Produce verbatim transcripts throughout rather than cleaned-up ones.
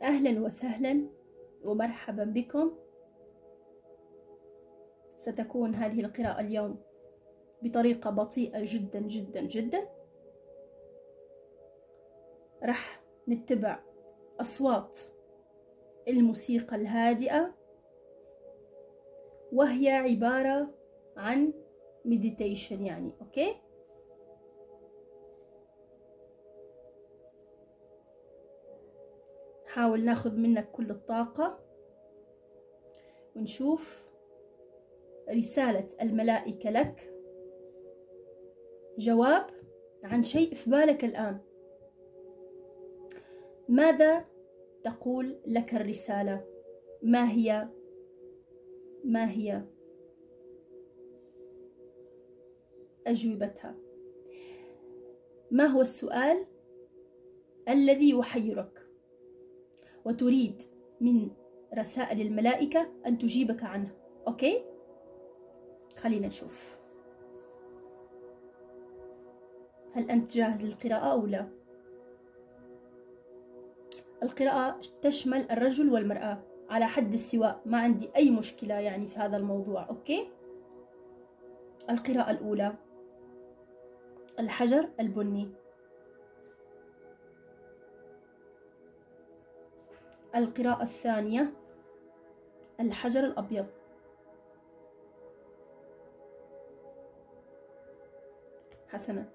أهلا وسهلا ومرحبا بكم. ستكون هذه القراءة اليوم بطريقة بطيئة جدا جدا جدا. رح نتبع أصوات الموسيقى الهادئة، وهي عبارة عن مديتيشن يعني. أوكي، حاول ناخذ منك كل الطاقة ونشوف رسالة الملائكة لك، جواب عن شيء في بالك الآن. ماذا تقول لك الرسالة؟ ما هي ما هي أجوبتها؟ ما هو السؤال الذي يحيرك وتريد من رسائل الملائكة أن تجيبك عنه؟ أوكي، خلينا نشوف. هل أنت جاهز للقراءة أو لا؟ القراءة تشمل الرجل والمرأة على حد السواء، ما عندي أي مشكلة يعني في هذا الموضوع. أوكي، القراءة الأولى الحجر البني، القراءة الثانية الحجر الأبيض، حسنا.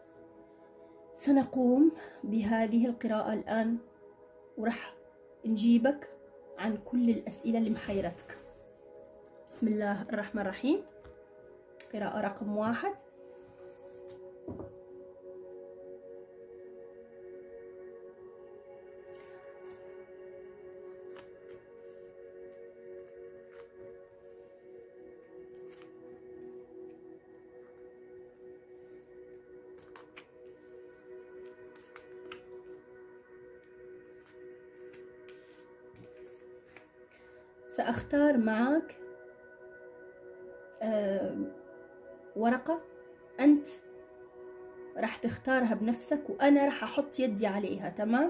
سنقوم بهذه القراءة الآن ورح نجيبك عن كل الأسئلة اللي محيرتك. بسم الله الرحمن الرحيم. قراءة رقم واحد. سأختار معك أه ورقة أنت راح تختارها بنفسك، وأنا راح أحط يدي عليها. تمام؟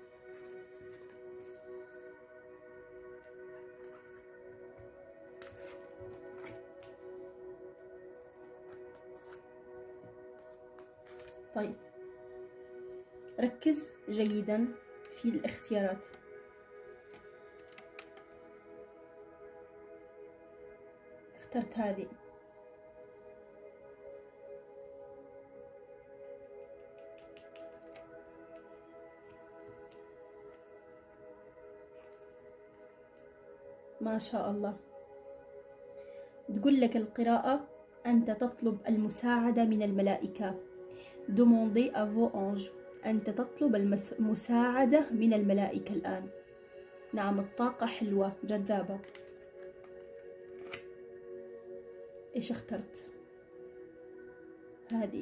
طيب، ركز جيدا في الاختيارات. اخترت هذه. ما شاء الله. تقول لك القراءة أنت تطلب المساعدة من الملائكة. Demandez à vos anges. أنت تطلب المساعدة من الملائكة الآن. نعم، الطاقة حلوة جذابة. إيش اخترت؟ هذه.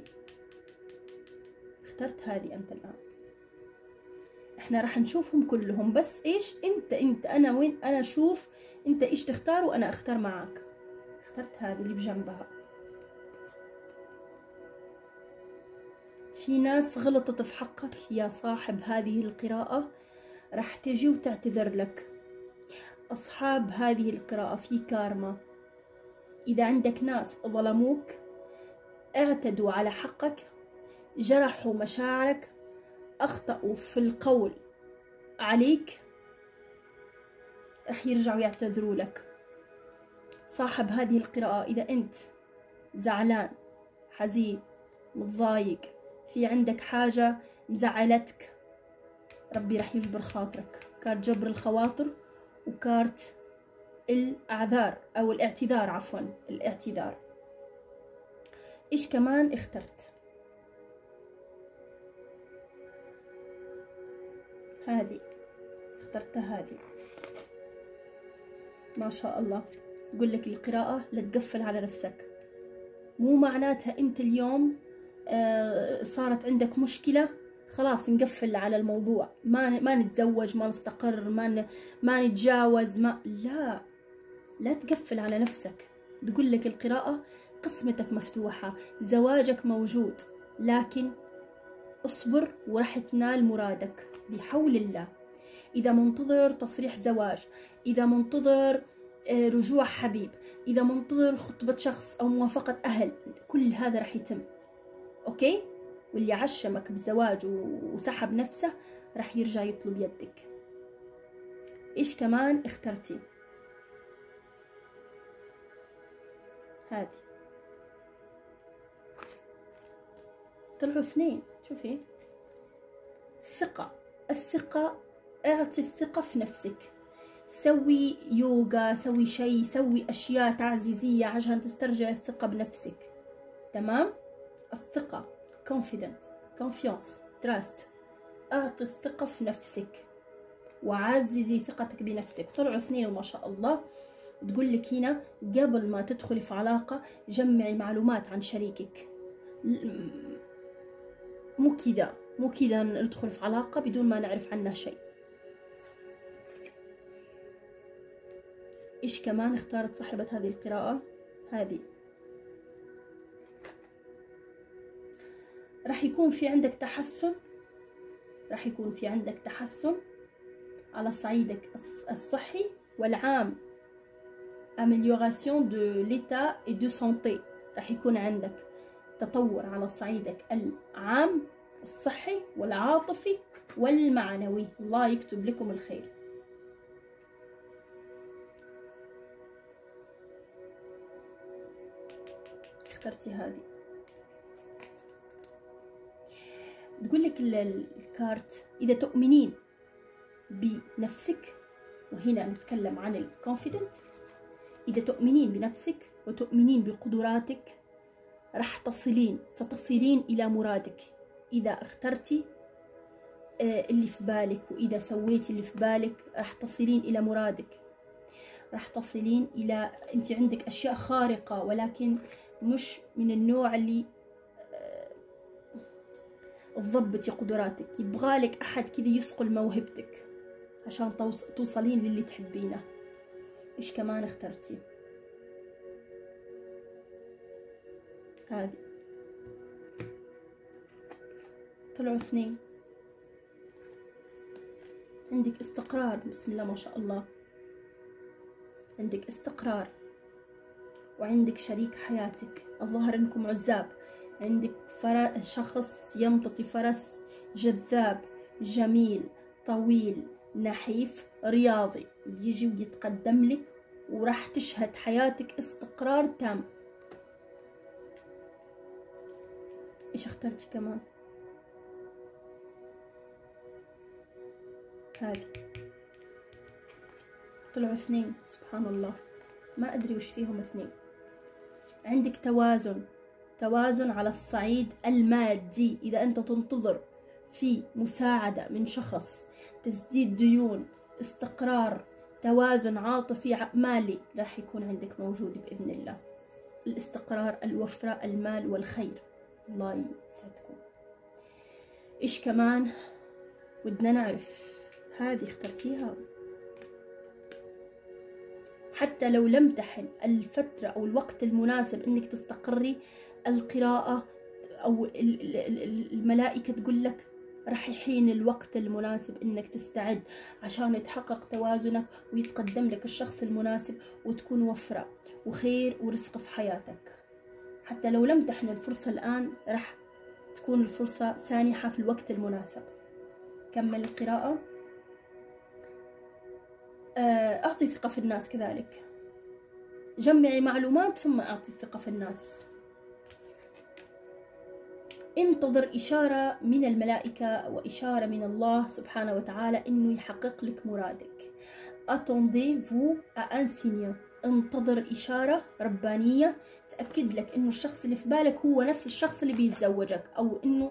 اخترت هذه أنت الآن. إحنا راح نشوفهم كلهم، بس إيش أنت أنت أنا وين أنا أشوف أنت إيش تختار وأنا أختار معك. اخترت هذه اللي بجنبها. في ناس غلطت في حقك يا صاحب هذه القراءة، راح تجي وتعتذر لك. أصحاب هذه القراءة في كارما. إذا عندك ناس ظلموك، اعتدوا على حقك، جرحوا مشاعرك، أخطأوا في القول عليك، رح يرجعوا يعتذروا لك. صاحب هذه القراءة، إذا أنت زعلان، حزين، متضايق، في عندك حاجة مزعلتك، ربي رح يجبر خاطرك. كارت جبر الخواطر وكارت الأعذار أو الاعتذار، عفوا الاعتذار. إيش كمان اخترت؟ هذه. اخترتها هذه. ما شاء الله. يقول لك القراءة لا تقفل على نفسك. مو معناتها أنت اليوم آه صارت عندك مشكلة خلاص نقفل على الموضوع، ما ما نتزوج، ما نستقر، ما ن... ما نتجاوز، ما لا لا تقفل على نفسك. تقول لك القراءة قسمتك مفتوحة، زواجك موجود، لكن اصبر ورح تنال مرادك بحول الله. إذا منتظر تصريح زواج، إذا منتظر رجوع حبيب، إذا منتظر خطبة شخص أو موافقة أهل، كل هذا رح يتم. أوكي؟ واللي عشمك بالزواج وسحب نفسه رح يرجع يطلب يدك. إيش كمان اخترتي؟ هذه طلعوا اثنين. شوفي، ثقة. الثقة، اعطي الثقة في نفسك. سوي يوغا، سوي شيء، سوي أشياء تعزيزية عشان تسترجع الثقة بنفسك. تمام؟ الثقة، confident، confiance، trust. اعطي الثقة في نفسك وعززي ثقتك بنفسك. طلعوا اثنين وما شاء الله. تقول لك هنا قبل ما تدخلي في علاقة جمعي معلومات عن شريكك. مو كذا مو كذا ندخل في علاقة بدون ما نعرف عنها شيء. إيش كمان اختارت صاحبة هذه القراءة؟ هذه راح يكون في عندك تحسن، راح يكون في عندك تحسن على صعيدك الصحي والعام. amélioration de l'état et de santé. راح يكون عندك تطور على صعيدك العام الصحي والعاطفي والمعنوي. الله يكتب لكم الخير. اخترتي هذه. تقول لك الكارت إذا تؤمنين بنفسك، وهنا نتكلم عن الكونفيدنت، إذا تؤمنين بنفسك وتؤمنين بقدراتك راح تصلين ستصلين إلى مرادك. إذا اخترتي اللي في بالك وإذا سويتي اللي في بالك راح تصلين إلى مرادك. راح تصلين إلى، أنت عندك أشياء خارقة ولكن مش من النوع اللي تضبطي قدراتك. يبغالك أحد كذا يصقل موهبتك عشان توصلين للي تحبينه. إيش كمان اخترتي؟ هذه. طلعوا اثنين. عندك استقرار، بسم الله ما شاء الله. عندك استقرار وعندك شريك حياتك. الظاهر انكم عزاب. عندك شخص يمتطي فرس جذاب جميل طويل نحيف رياضي، بيجي ويتقدم لك وراح تشهد حياتك استقرار تام. ايش اخترتي كمان؟ هذه. طلعوا اثنين، سبحان الله، ما ادري وش فيهم اثنين. عندك توازن، توازن على الصعيد المادي. اذا انت تنتظر في مساعدة من شخص، تسديد ديون، استقرار، توازن عاطفي مالي، راح يكون عندك موجود بإذن الله. الاستقرار، الوفرة، المال والخير. الله يسعدكم. إيش كمان ودنا نعرف؟ هذه اخترتيها. حتى لو لم تحن الفترة أو الوقت المناسب إنك تستقري، القراءة أو الملائكة تقول لك راح يحين الوقت المناسب إنك تستعد عشان يتحقق توازنك ويتقدم لك الشخص المناسب وتكون وفرة وخير ورزق في حياتك. حتى لو لم تحن الفرصة الآن راح تكون الفرصة سانحة في الوقت المناسب. كمل القراءة. أعطي ثقة في الناس كذلك. جمعي معلومات ثم أعطي الثقة في الناس. انتظر إشارة من الملائكة وإشارة من الله سبحانه وتعالى إنه يحقق لك مرادك. Attendez-vous à un signe. انتظر إشارة ربانية تأكد لك إنه الشخص اللي في بالك هو نفس الشخص اللي بيتزوجك، أو إنه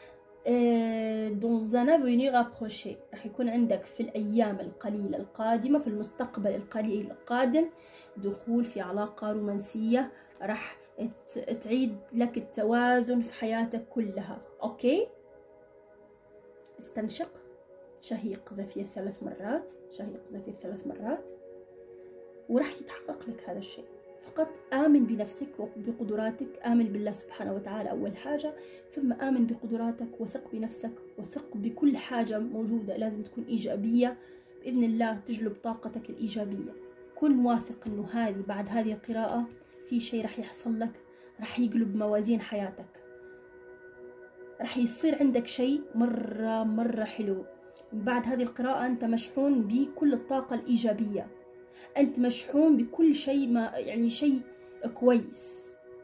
dans un avenir rapproché راح يكون عندك في الأيام القليلة القادمة، في المستقبل القليل القادم، دخول في علاقة رومانسية راح تعيد لك التوازن في حياتك كلها. أوكي؟ استنشق، شهيق زفير ثلاث مرات، شهيق زفير ثلاث مرات، وراح يتحقق لك هذا الشيء. فقط آمن بنفسك وبقدراتك، آمن بالله سبحانه وتعالى أول حاجة، ثم آمن بقدراتك وثق بنفسك وثق بكل حاجة موجودة لازم تكون إيجابية بإذن الله، تجلب طاقتك الإيجابية. كن واثق إنه هذه بعد هذه القراءة في شيء رح يحصل لك، رح يقلب موازين حياتك، رح يصير عندك شيء مرة مرة حلو. بعد هذه القراءة أنت مشحون بكل الطاقة الإيجابية، أنت مشحون بكل شيء، ما يعني شيء كويس.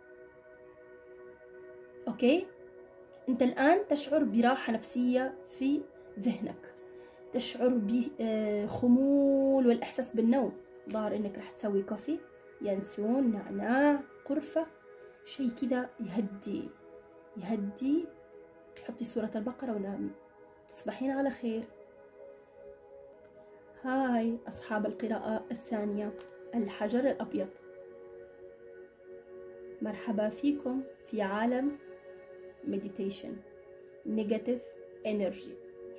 أوكي؟ أنت الآن تشعر براحة نفسية في ذهنك، تشعر بخمول والإحساس بالنوم. ظاهر إنك رح تسوي كوفي، ينسون، نعناع، قرفة، شيء كذا يهدي يهدي. حطي سورة البقرة ونامي. تصبحين على خير. هاي أصحاب القراءة الثانية، الحجر الأبيض. مرحبا فيكم في عالم meditation negative energy.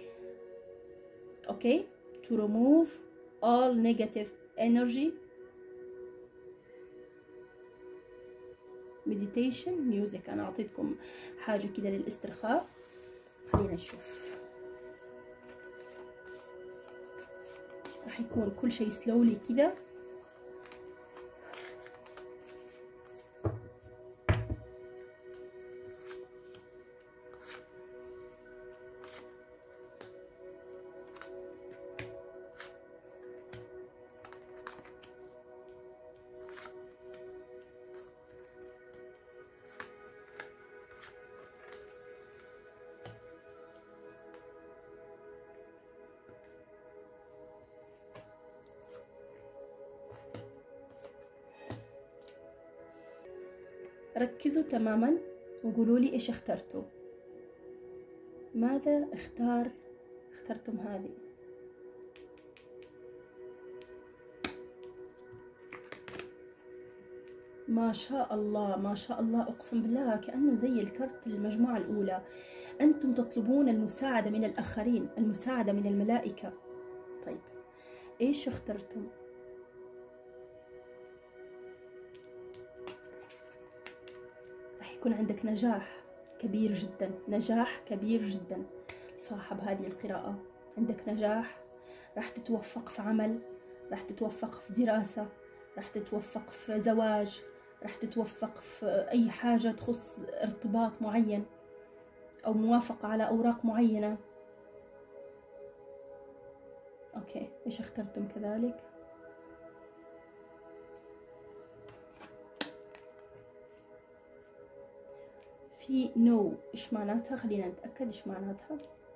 okay to remove all negative energy meditation music. أنا أعطيتكم حاجة كده للاسترخاء، خلينا نشوف. راح يكون كل شيء سلولي كده. ركزوا تماما وقولوا لي ايش اخترتوا، ماذا اختار اخترتم هذه. ما شاء الله ما شاء الله، اقسم بالله كأنه زي الكرت المجموعة الاولى. انتم تطلبون المساعدة من الاخرين، المساعدة من الملائكة. طيب ايش اخترتم؟ يكون عندك نجاح كبير جدا، نجاح كبير جدا صاحب هذه القراءة. عندك نجاح، راح تتوفق في عمل، راح تتوفق في دراسة، راح تتوفق في زواج، راح تتوفق في أي حاجة تخص ارتباط معين أو موافقة على أوراق معينة. أوكي، إيش اخترتم كذلك؟ في نو، إيش معناتها؟ خلينا نتأكد إيش معناتها.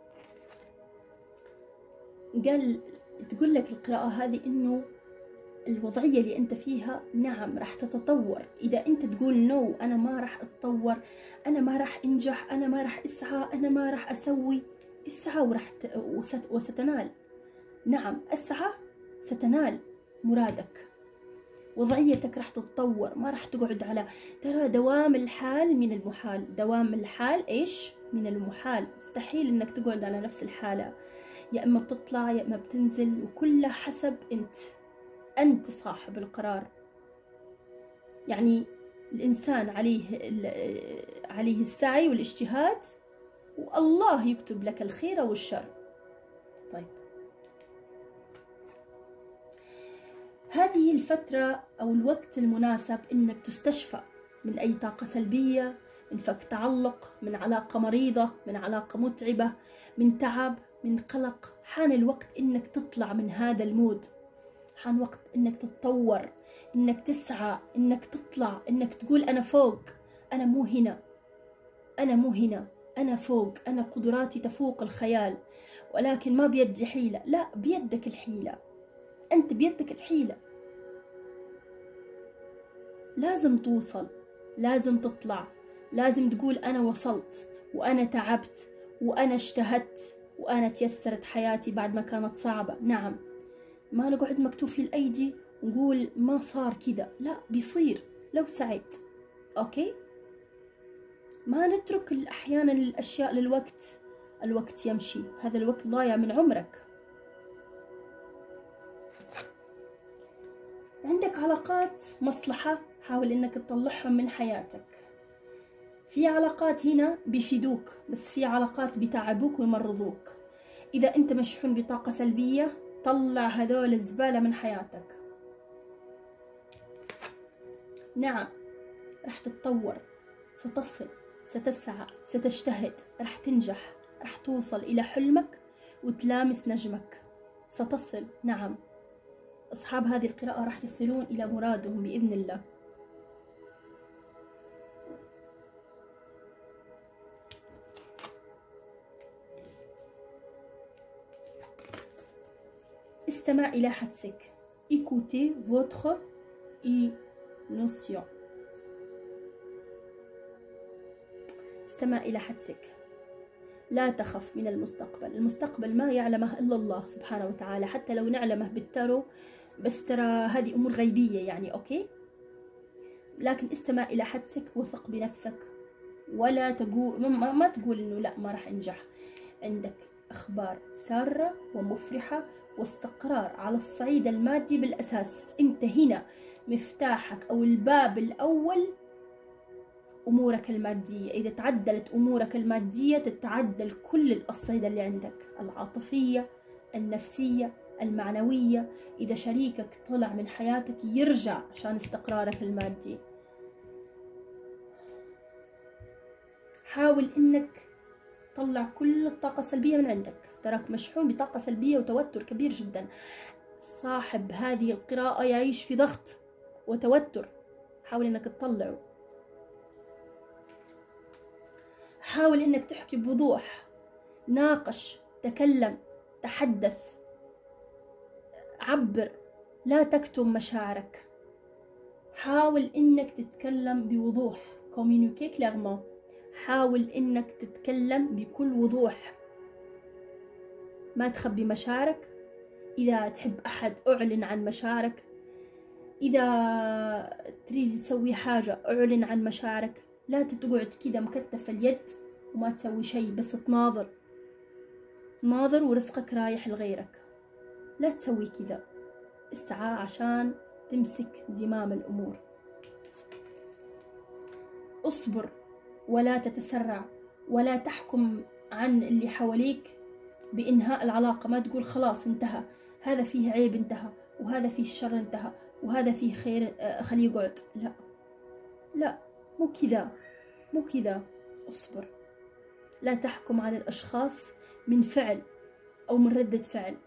قال تقول لك القراءة هذه إنه الوضعية اللي أنت فيها نعم راح تتطور. إذا أنت تقول نو أنا ما راح أتطور، أنا ما راح أنجح، أنا ما راح أسعى، أنا ما راح أسوي، اسعى وراح ت... وست... وستنال. نعم اسعى ستنال مرادك، وضعيتك راح تتطور، ما راح تقعد على، ترى دوام الحال من المحال، دوام الحال إيش؟ من المحال. مستحيل إنك تقعد على نفس الحالة، يا إما بتطلع يا إما بتنزل، وكلها حسب أنت. أنت صاحب القرار. يعني الإنسان عليه عليه السعي والاجتهاد، والله يكتب لك الخير والشر. طيب هذه الفترة أو الوقت المناسب إنك تستشفى من أي طاقة سلبية، من فك تعلق، من علاقة مريضة، من علاقة متعبة، من تعب، من قلق. حان الوقت إنك تطلع من هذا المود، حان وقت إنك تتطور، إنك تسعى، إنك تطلع، إنك تقول أنا فوق، أنا مو هنا، أنا مو هنا، أنا فوق، أنا قدراتي تفوق الخيال، ولكن ما بيدي حيلة. لا، بيدك الحيلة، أنت بيدك الحيلة. لازم توصل، لازم تطلع، لازم تقول أنا وصلت، وأنا تعبت، وأنا اجتهدت، وأنا تيسرت حياتي بعد ما كانت صعبة. نعم، ما نقعد مكتوف الأيدي ونقول ما صار كده، لا بيصير لو سعيت. أوكي، ما نترك أحيانا الأشياء للوقت، الوقت يمشي، هذا الوقت ضايع من عمرك. عندك علاقات مصلحة حاول انك تطلعهم من حياتك. في علاقات هنا بيفيدوك، بس في علاقات بيتعبوك ويمرضوك. اذا انت مشحون بطاقة سلبية طلع هذول الزبالة من حياتك. نعم راح تتطور، ستصل، ستسعى، ستجتهد، راح تنجح، راح توصل إلى حلمك وتلامس نجمك، ستصل. نعم أصحاب هذه القراءة راح يصلون إلى مرادهم بإذن الله. استمع إلى حدسك. Écoutez votre intuition. استمع إلى حدسك. لا تخف من المستقبل. المستقبل ما يعلمه إلا الله سبحانه وتعالى، حتى لو نعلمه بالتارو، بس ترى هذه أمور غيبية يعني. أوكي، لكن استمع إلى حدسك، وثق بنفسك، ولا تقول ما, ما تقول إنه لا ما راح أنجح. عندك أخبار سارة ومفرحة واستقرار على الصعيد المادي بالأساس. أنت هنا مفتاحك أو الباب الأول أمورك المادية. إذا تعدلت أمورك المادية تتعدل كل الأصعدة اللي عندك، العاطفية، النفسية، المعنوية. إذا شريكك طلع من حياتك يرجع عشان استقرارك المادي. حاول إنك تطلع كل الطاقة السلبية من عندك، تراك مشحون بطاقة سلبية وتوتر كبير جدا. صاحب هذه القراءة يعيش في ضغط وتوتر، حاول إنك تطلعه. حاول إنك تحكي بوضوح، ناقش، تكلم، تحدث، عبر، لا تكتم مشاعرك. حاول إنك تتكلم بوضوح. communiquer clairement. حاول إنك تتكلم بكل وضوح، ما تخبي مشاعرك. إذا تحب أحد أعلن عن مشاعرك. إذا تريد تسوي حاجة أعلن عن مشاعرك. لا تقعد كذا مكتف اليد وما تسوي شيء، بس تناظر ناظر ورزقك رايح لغيرك. لا تسوي كذا، اسعى عشان تمسك زمام الأمور. اصبر ولا تتسرع، ولا تحكم عن اللي حواليك بإنهاء العلاقة. ما تقول خلاص انتهى، هذا فيه عيب انتهى، وهذا فيه شر انتهى، وهذا فيه خير خليه يقعد. لا لا، مو كذا، مو كذا. اصبر. لا تحكم على الأشخاص من فعل أو من ردة فعل.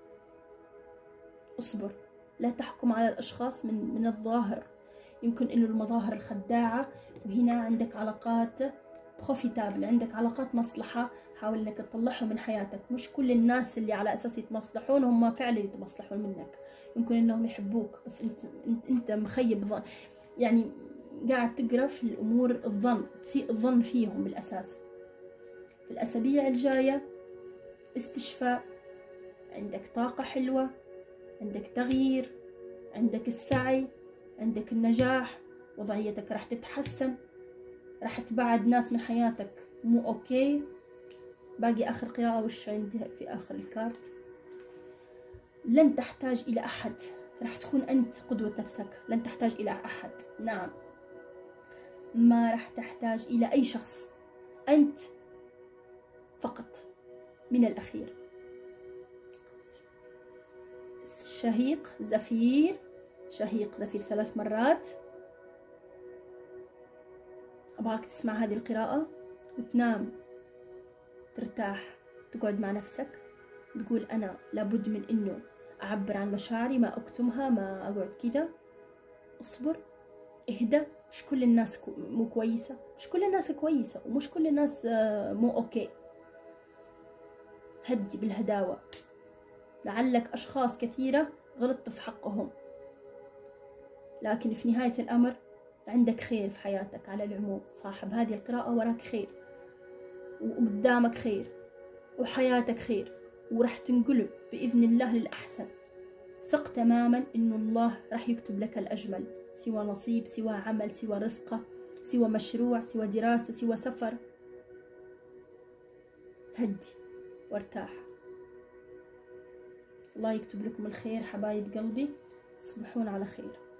اصبر. لا تحكم على الأشخاص من من الظاهر. يمكن إنه المظاهر الخداعة، وهنا عندك علاقات بروفيتابل، عندك علاقات مصلحة. حاول إنك تطلعهم من حياتك. مش كل الناس اللي على أساس يتمصلحون هم فعلا يتمصلحون منك. يمكن إنهم يحبوك، بس أنت أنت مخيب ظن، يعني قاعد تقرأ في الأمور الظن، تسيء الظن فيهم بالأساس. في الأسابيع الجاية استشفاء، عندك طاقة حلوة، عندك تغيير، عندك السعي، عندك النجاح. وضعيتك راح تتحسن، راح تبعد ناس من حياتك مو أوكي. باقي آخر قراءة وش عندي في آخر الكارت؟ لن تحتاج إلى أحد، راح تكون أنت قدوة نفسك. لن تحتاج إلى أحد. نعم، ما راح تحتاج إلى أي شخص، أنت فقط. من الأخير شهيق زفير، شهيق زفير ثلاث مرات. أبغاك تسمع هذه القراءة وتنام، ترتاح، تقعد مع نفسك، تقول أنا لابد من إنه أعبر عن مشاعري، ما أكتمها، ما أقعد كذا. اصبر، اهدى. مش كل الناس مو كويسة، مش كل الناس كويسة، ومش كل الناس مو أوكي. هدي بالهداوة. لعلك أشخاص كثيرة غلطت في حقهم، لكن في نهاية الأمر عندك خير في حياتك على العموم. صاحب هذه القراءة وراك خير، وقدامك خير، وحياتك خير، ورح تنقلب بإذن الله للأحسن. ثق تماما إنه الله رح يكتب لك الأجمل، سوى نصيب، سوى عمل، سوى رزقة، سوى مشروع، سوى دراسة، سوى سفر. هدي وارتاح. الله يكتب لكم الخير حبايب قلبي. تصبحون على خير.